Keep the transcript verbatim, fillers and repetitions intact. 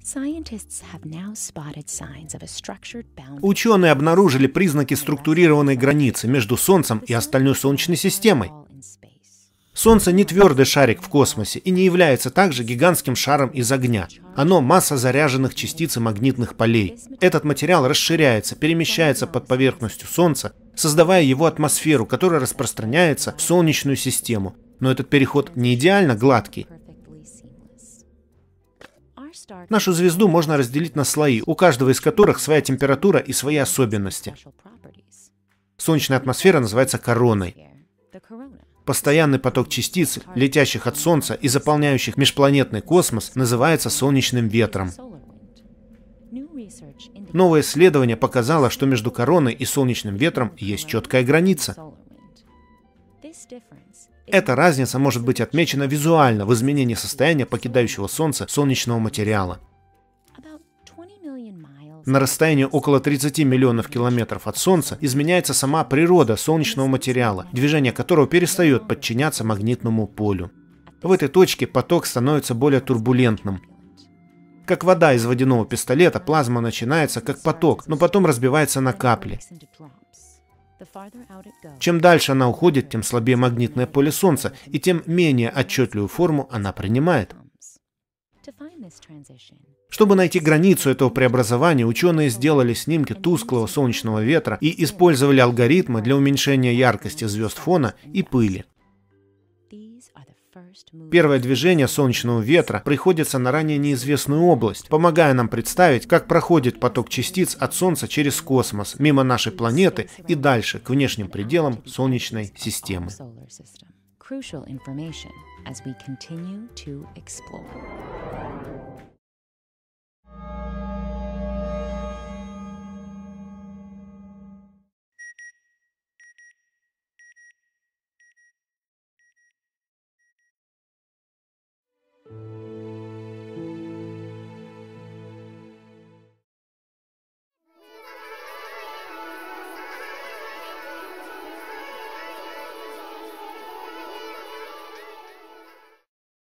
Ученые обнаружили признаки структурированной границы между Солнцем и остальной Солнечной системой. Солнце не твердый шарик в космосе и не является также гигантским шаром из огня. Оно масса заряженных частиц и магнитных полей. Этот материал расширяется, перемещается под поверхностью Солнца, создавая его атмосферу, которая распространяется в Солнечную систему. Но этот переход не идеально гладкий. Нашу звезду можно разделить на слои, у каждого из которых своя температура и свои особенности. Солнечная атмосфера называется короной. Постоянный поток частиц, летящих от Солнца и заполняющих межпланетный космос, называется солнечным ветром. Новое исследование показало, что между короной и солнечным ветром есть четкая граница. Эта разница может быть отмечена визуально в изменении состояния покидающего Солнце солнечного материала. На расстоянии около тридцати миллионов километров от Солнца изменяется сама природа солнечного материала, движение которого перестает подчиняться магнитному полю. В этой точке поток становится более турбулентным. Как вода из водяного пистолета, плазма начинается как поток, но потом разбивается на капли. Чем дальше она уходит, тем слабее магнитное поле Солнца, и тем менее отчетливую форму она принимает. Чтобы найти границу этого преобразования, ученые сделали снимки тусклого солнечного ветра и использовали алгоритмы для уменьшения яркости звезд фона и пыли. Первое движение солнечного ветра приходится на ранее неизвестную область, помогая нам представить, как проходит поток частиц от Солнца через космос, мимо нашей планеты и дальше, к внешним пределам Солнечной системы. Crucial information as we continue to explore.